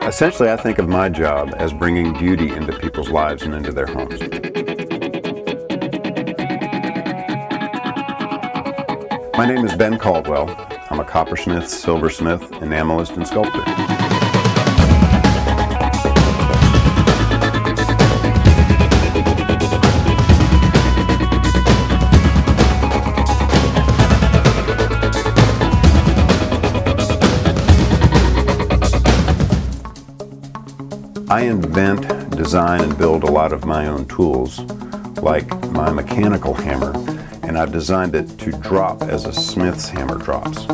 Essentially, I think of my job as bringing beauty into people's lives and into their homes. My name is Ben Caldwell. I'm a coppersmith, silversmith, enamelist, and sculptor. I invent, design, and build a lot of my own tools, like my mechanical hammer, and I've designed it to drop as a smith's hammer drops.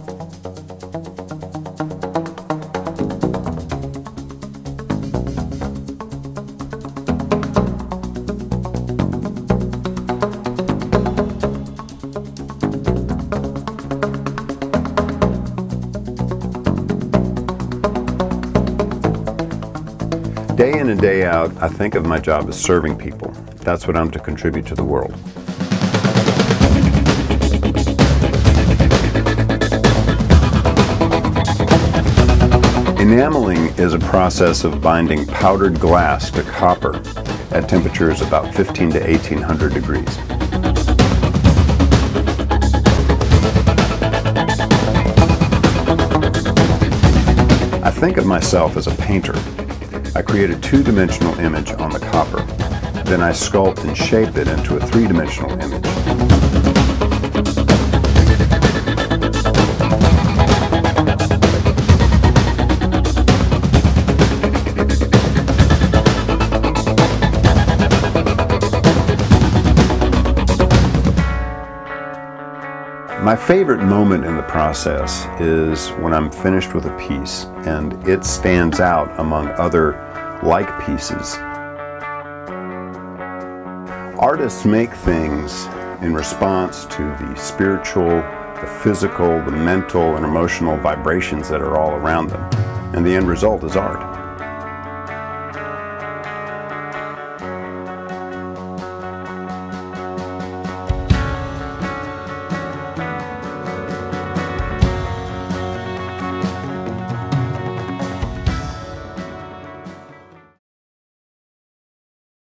Day in and day out, I think of my job as serving people. That's what I'm to contribute to the world. Enameling is a process of binding powdered glass to copper at temperatures about 15 to 1800 degrees. I think of myself as a painter. I create a two-dimensional image on the copper. Then I sculpt and shape it into a three-dimensional image. My favorite moment in the process is when I'm finished with a piece and it stands out among other like pieces. Artists make things in response to the spiritual, the physical, the mental, and emotional vibrations that are all around them, and the end result is art.